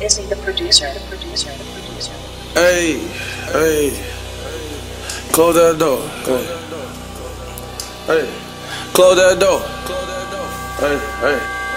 Is he the producer? Hey, hey, close that door. Hey, close that door. Hey, hey,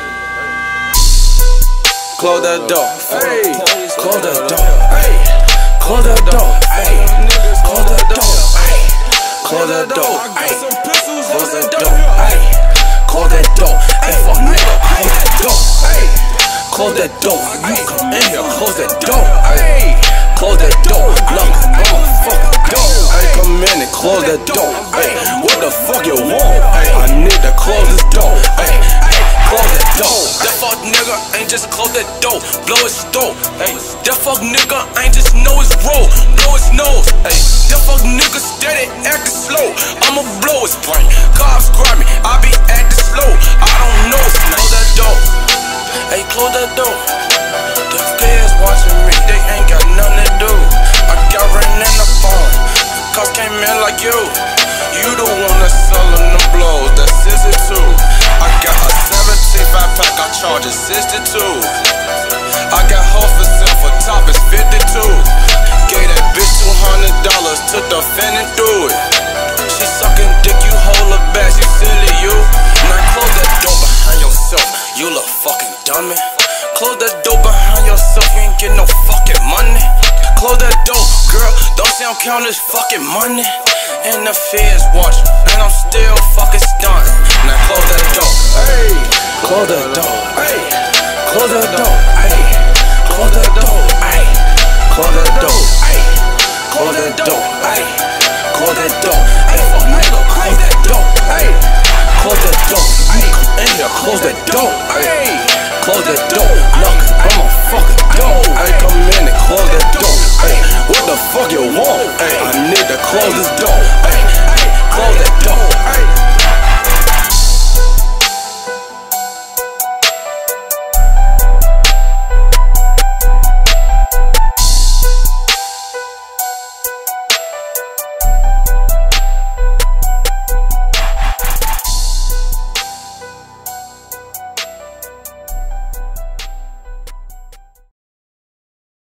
close that door. Hey, close that door. Hey, close that door. Hey, close that door. Hey, close that door. Hey, close that door. Hey, close that door. Hey, fuck nigga, close that door. Hey, close that door. You come in here, close that door. Hey, close that door. Look, I'ma fucking go. Hey, come in and close that door. Hey, what the fuck you want? Hey, I need to close this door. Hey, close that door. That fuck nigga ain't just close that door, blow his throat. Hey, that fuck nigga ain't just know his role, blow his nose. Hey, that fuck nigga steady acting slow, I'ma blow his brain. Cops grab me, I be acting slow. I don't know his name. Close that door. Hey, close that door. The feds watching me, they ain't got nothing to do. I got ran in the phone, cops came in like you. You the one that's selling them blows, that's 62. I got a 17 pack, I charge it 62. I got hoes for sale for top, it's 52. Gave that bitch $200, took the fin and threw it. She sucking dick, you hold her back, she silly, you. Now close that door behind yourself, you little fucking dummy. Close that door behind yourself, you ain't get no fucking money. Close that door, girl, don't say I'm counting this fucking money. And the feds watch, and I'm still fucking stunting. Now close that door. Hey, close that door. Hey, close that door. Hey, close that door. Hey, close that door. Hey, close that door. Hey, close that door. Hey, fuck nigga, close that door. Hey, close that door. You come in here, close that door. Hey, close that door. Look, I'ma fucking go. Hey, come in and close that door. Hey, what the fuck you want? Hey, I need to close this door.